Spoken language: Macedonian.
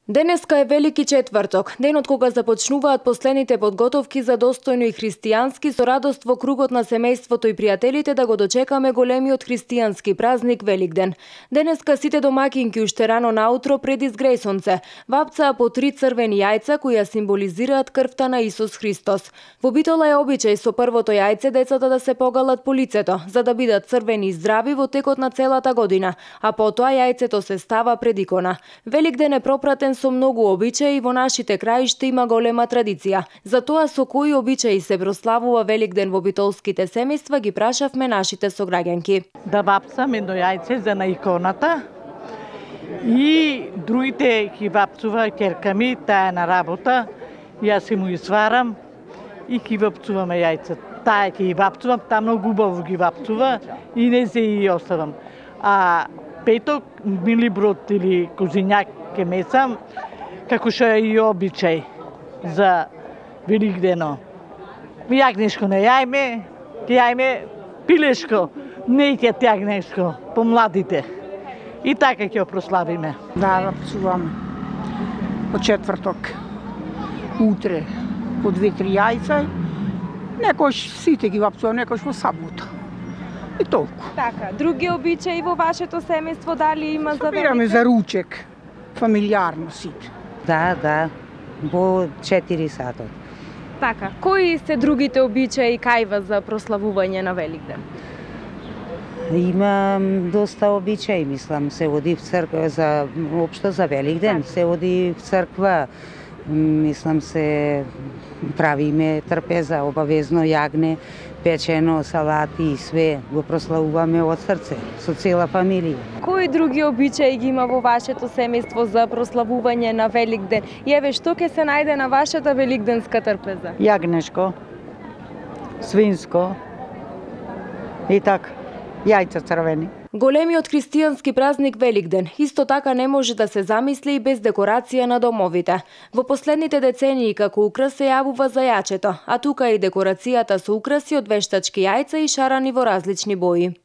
Денеска е Велики четврток, денот кога започнуваат последните подготовки за достојно и христијански со радост во кругот на семејството и пријателите да го дочекаме големиот христијански празник Великден. Денеска сите домакинки уште рано наутро пред изгрејсонце вапцаа по 3 црвени јајца кои ја символизираат крвта на Исус Христос. Во Битола е обичај со првото јајце децата да се погалат по лицето, за да бидат црвени и здрави во текот на целата година, а потоа јајцето се става пред икона. Великден е пропратен со многу обичаи и во нашите краишта има голема традиција. За тоа со кои обичаи се прославува Великден во битолските семејства ги прашавме нашите сограѓанки. Да вапцам едно јајце за на иконата и другите ги вапцува ќерка ми, таа на работа, јас си му сварам и ги вапцуваме јајца. Таа ќе ги вапцувам, таа многу убаво ги вапцува и не се и оставам. А петок, милиброд или козињак ке месам, како што е и обичај за Великдено. Јагнешко не јајме, ќе јајме пилешко, не ќе тјагнешко, по младите. И така ќе прославиме. Да, вапцувам по четврток, утре по 2-3 јајца, некош сите ги вапцувам, некош во сабота. И толку. Така, други обичаи во вашето семејство дали има за Великден? Собираме за ручек, фамилиарно сите. Да, во 4 сатот. Така, кои се другите обичаи кај вас за прославување на Великден? Има доста обичаи, мислам, се оди в црква за општо за Великден, се оди в црква, мислам се правиме трпеза, обавезно јагне, печено, салати и све го прославуваме од срце, со цела фамилија. Кои други обичаи ги има во вашето семејство за прославување на Великден? И еве, што ќе се најде на вашата великденска трпеза? Јагнешко, свинско и така, јајца црвени. Големиот христијански празник Великден исто така не може да се замисли и без декорација на домовите. Во последните децении како украс се јавува зајачето, а тука и декорацијата со украси од вештачки јајца и шарани во различни бои.